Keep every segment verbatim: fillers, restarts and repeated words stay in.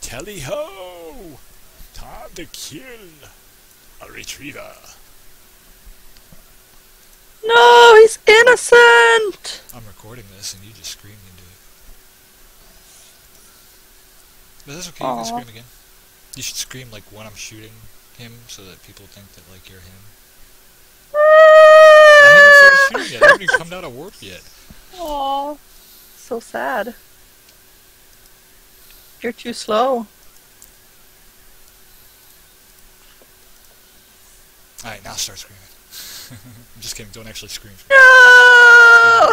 Tally ho! Time to kill a retriever. No, he's innocent! I'm recording this and you just screamed into it. But that's okay, you can Aw. scream again. You should scream like when I'm shooting him so that people think that like you're him. I haven't started shooting yet. I haven't even come out of warp yet. Aw. So sad. You're too slow. Alright, now start screaming. I'm just kidding, don't actually scream. No!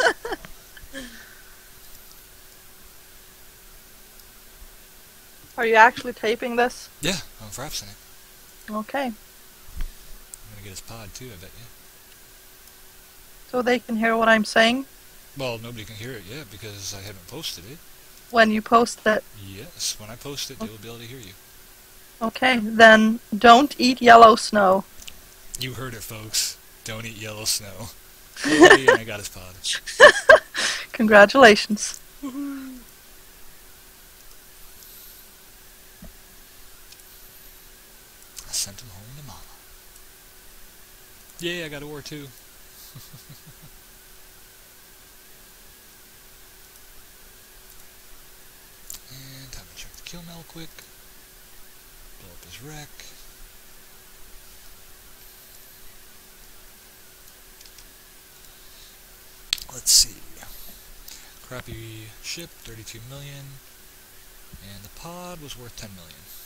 Are you actually taping this? Yeah, I'm frapsing it. Okay. I'm gonna get his pod too, I bet you. So they can hear what I'm saying Well, nobody can hear it yet because I haven't posted it. when you post it. Yes, when I post it, they will be able to hear you. Okay, then don't eat yellow snow. You heard it, folks. Don't eat yellow snow. Oh, yeah, I got his pod. Congratulations. Woohoo! I sent him home to mama. Yay, I got a war too. And time to check the kill mail quick. Blow up his wreck. Let's see. Crappy ship, thirty-two million. And the pod was worth ten million.